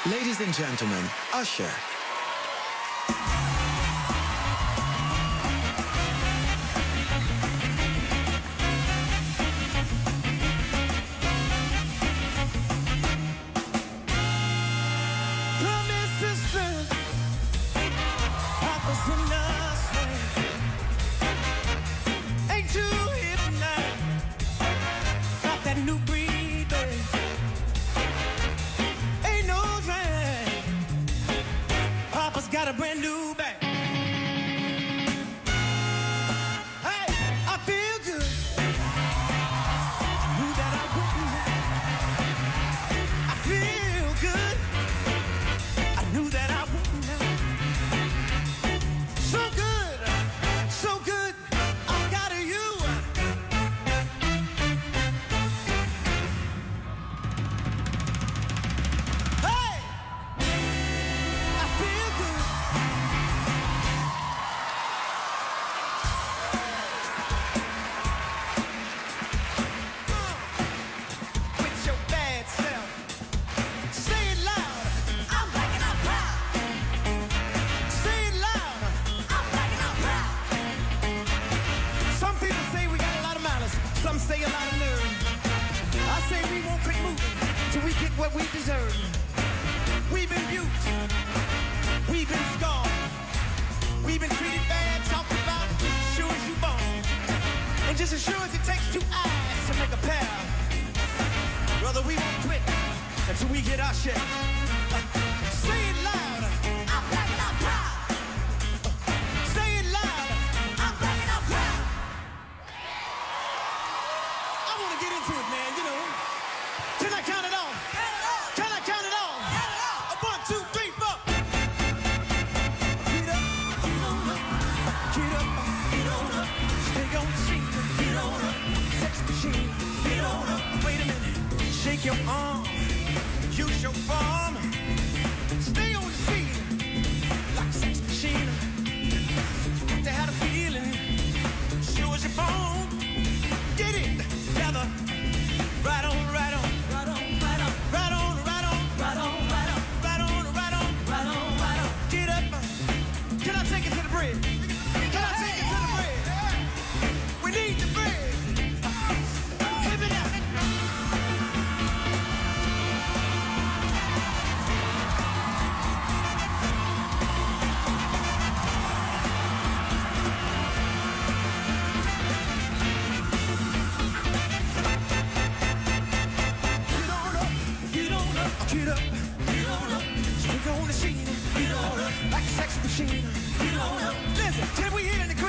Ladies and gentlemen, Usher. Got a brand new bag. Hey, I feel good. Knew that I wouldn't. I feel good. I knew that I wouldn't. So good, so good. I got you. Hey, I feel good. Some say a lot of nerve. I say we won't quit moving till we get what we deserve. We've been abused. We've been scarred. We've been treated bad, talked about, sure as you born. And just as sure as it takes two eyes to make a pair, brother, we won't quit until we get our share. Say it loud. I'm black and I'm proud. Say it loud. I'm black and I'm proud. I want to get into it, man, you know. Can I count it off? Can I count it off? 1, 2, 3, 4. Get up, get on up, get up, get on up. Stay on the scene, get on up. Sex machine, get on up. Wait a minute, shake your arm, use your farm. Stay on the scene, like a sex machine. You got to have a feeling, sure as your phone. Get it together. Right on, right on, right on, right on, right on, right on, right on, right on, right on, right on, right on, right on. Get up. Can I take it to the bridge? Can I take it to the bridge? We need the bridge. Give it up. Get up, get on up, stick on the scene, get on up, like a sex machine, get on up. Listen, till we hear the